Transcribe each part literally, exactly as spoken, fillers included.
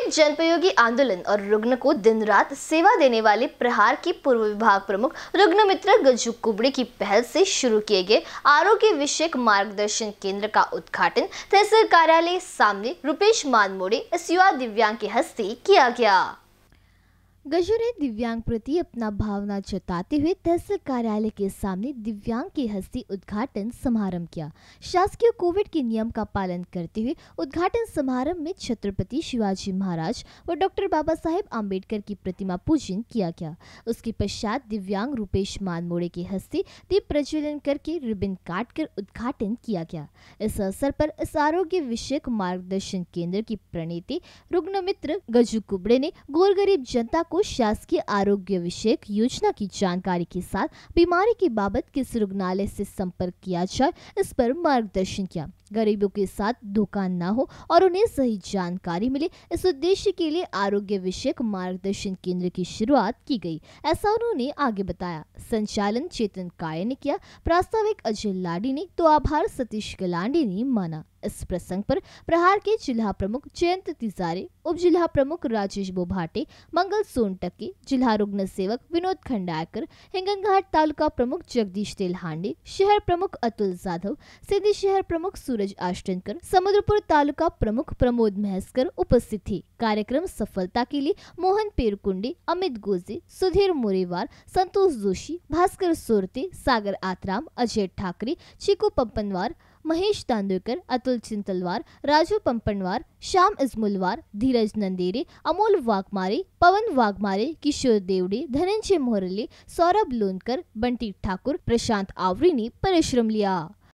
Covid जनपयोगी आंदोलन और रुग्ण को दिन रात सेवा देने वाले प्रहार की पूर्व विभाग प्रमुख रुग्ण मित्र गज्जू कुबड़े की पहल से शुरू किए गए आरोग्य विषयक मार्गदर्शन केंद्र का उद्घाटन तहसील कार्यालय सामने रुपेश मानमोड़े इस युवा दिव्यांग के हस्ते किया गया। गज्जू ने दिव्यांग प्रति अपना भावना जताते हुए तहसील कार्यालय के सामने दिव्यांग के हस्ते उद्घाटन समारंभ किया। शासकीय कोविड के नियम का पालन करते हुए उद्घाटन समारंभ में छत्रपति शिवाजी महाराज व डॉक्टर बाबा साहेब आम्बेडकर की प्रतिमा पूजन किया गया। उसके पश्चात दिव्यांग रुपेश मानमोड़े के हस्ते दीप प्रज्वलन करके रिबन काट कर उद्घाटन किया गया। इस अवसर पर इस आरोग्य विषयक मार्गदर्शन केंद्र की प्रणेता रुग्ण मित्र गज्जू कुबड़े ने गोर गरीब जनता को शासकीय आरोग्य विषयक योजना की जानकारी के साथ बीमारी के बाबत किस रुग्णालय से संपर्क किया जाए इस पर मार्गदर्शन किया। गरीबों के साथ धोखा न हो और उन्हें सही जानकारी मिले, इस उद्देश्य के लिए आरोग्य विषयक मार्गदर्शन केंद्र की शुरुआत की गई, ऐसा उन्होंने आगे बताया। संचालन चेतन काय ने किया, प्रास्ताविक अजय लाडी ने तो आभार सतीश गलांडे ने माना। इस प्रसंग पर प्रहार के जिला प्रमुख जयंत तिजारे, उप जिला प्रमुख राजेश बोभाटे, मंगल सोनटके, जिला रुग्ण सेवक विनोद खंडायकर, हिंगनघाट तालुका प्रमुख जगदीश तेलहांडे, शहर प्रमुख अतुल जाधव, सिंधी शहर प्रमुख सूरज आष्टनकर, समुद्रपुर तालुका प्रमुख प्रमोद महस्कर उपस्थित थे। कार्यक्रम सफलता के लिए मोहन पेरकुंडे, अमित गोजे, सुधीर मोरेवार, संतोष जोशी, भास्कर सोरते, सागर आतराम, अजय ठाकरे, चीकू पंपनवार, महेश तांदुरकर, अतुल चिंतलवार, राजू पंपनवार, श्याम इजमुलवार, धीरज नंदेरे, अमोल वाघमारे, पवन वाघमारे, किशोर देवड़े, धनंजय मोहरले, सौरभ लोनकर, बंटी ठाकुर, प्रशांत आवरी ने परिश्रम लिया।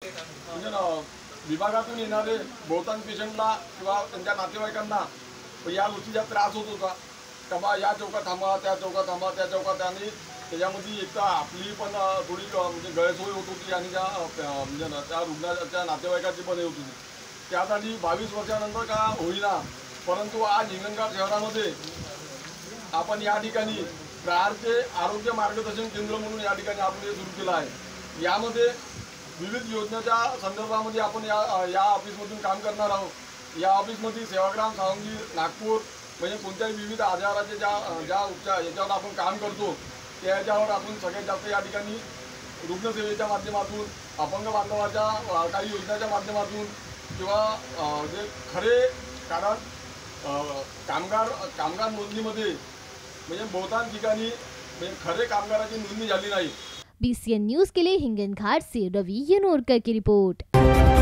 विभागातून येणारे बहुतांश पेशंटला किंवा त्यांच्या नातेवाईकांना या गोष्टीचा त्रास होत होता। तेव्हा या चौकात थांबा, त्या चौकात थांबा, त्या चौकात आणि त्याच्यामध्ये एक तर आपली पण थोडी म्हणजे गैरसोय होत होती आणि त्या म्हणजे त्या रुग्णाच्या नातेवाईकाची पण होत होती। त्यासाठी बावीस वर्षानंतर का होईना, परंतु आज हिंगणघाट शहरामध्ये आपण या ठिकाणी प्रहारचे आरोग्य मार्गदर्शन केंद्र म्हणून या ठिकाणी आपण हे सुरू केलं आहे। यामध्ये विविध योजनेच्या संदर्भामध्ये आपण या या ऑफिसमधून काम करणार आहोत। या ऑफिसमध्ये सेवाग्राम, सावंगी, नागपूर म्हणजे कोणत्याही विविध आजाराचे ज्या ज्या उपचार याच्यावर आपण काम करतो त्याच्यावर आपण सगळ्यात जास्त या ठिकाणी रुग्णसेवेच्या माध्यमातून, अपंग बांधवाच्या काही योजनाच्या माध्यमातून किंवा जे खरे कारण कामगार कामगार नोंदणीमध्ये म्हणजे बहुतांश ठिकाणी म्हणजे खरे कामगाराची नोंदणी झाली नाही। बीसीएन न्यूज के लिए हिंगनघाट से रवि यनोरकर की रिपोर्ट।